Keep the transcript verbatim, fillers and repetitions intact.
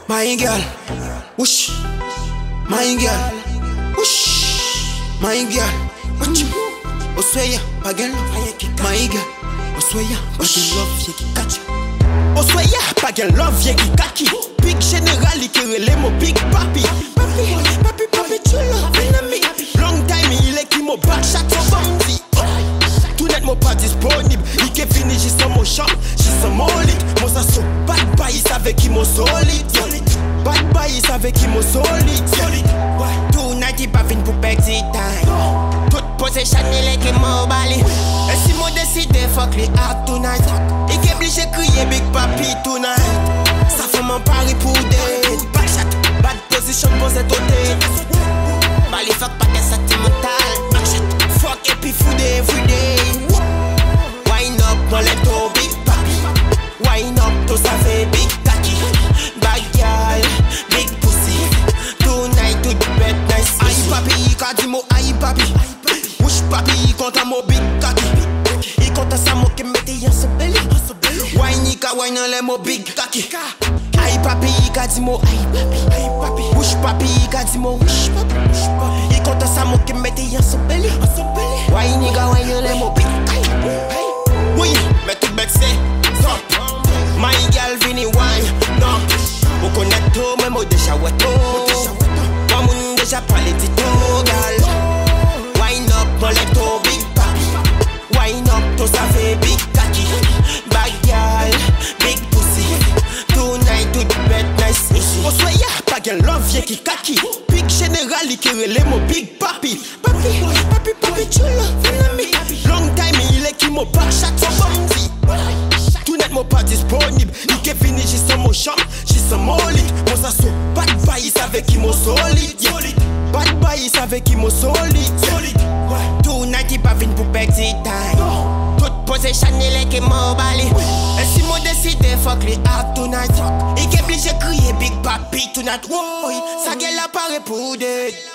My girl, whoosh. My girl, whoosh. My girl, watch you. Osweya, pagen love, my girl. Osweya, pagen love, ye ki kachi. Osweya, pagen love, ye ki kaki. Big general, qui relève mon big papi. Papi, papi, papi, tu l'as ami. Long time, il est qui mon back shot au bandi. Tout net, mon pas disponible. Il est fini, j'ai son mon champ, j'ai son mon lit. Mon sasso, bad boy, il savait qui mon solide. Bad boy, il savait qui mon solide. Tout night, il pas venu pour perdre time. Toute possession, il est qui mon bali. Et si mon décide, fuck les hard tonight. Il est obligé de crier big papi tonight. Ça fait mon pari pour des bad shot, bad position pour cette hôtel. Bali fuck pas que ça t'est mental. Back shot, fuck et puis food everyday. Wine up, mon letto big papi. Wine up, tout ça fait big tacky. Bad girl, big pussy. Tonight, tout bed nice. Aïe papi, kadimo aïe papi. Push papi, contre mon big kaki. Il compte à ça, mon qui mette en ce belly. Wine, il ka wine en les mo big kaki. Aïe papi, kadimo aïe papi. Push papi, kadimo push papi. Il compte à ça, mon qui mette en ce belly. Wine, il ka wine en les mo big kaki. Oui, mais tout bête c'est stop. My girl vini wine, non. Vous connaissez tout, mais moi déjà ouais tout. Moi moun déjà parlé de tout, gal. Wine up, mon letto big papi. Wine up, tout ça fait big kaki. Bad girl, big pussy. Tonight, tout bed nice ici. On soit ya, pas qu'un love, y'a qui kaki. Big général, qui relève mon big papi. Papi, papi, papi, tu l'as ami. Long time, il est qui mon back shot au bandi. Tout net, mon pas disponible. Il est fini, j'ai son mon champ, j'ai son mon lit. Mon sasso, bad boy, il savait qui mon solide. Bad boy, il savait qui mon solide. Tout night, il pas venu pour perdre time. Toute possession, il est qui mon bali. Et si mon décide, fuck les hard tonight. Il est obligé de crier big papi tonight. Woy, sa gueule apparaît pour dead.